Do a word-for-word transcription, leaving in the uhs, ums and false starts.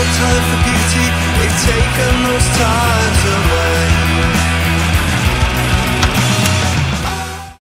time for beauty, they've taken those times away.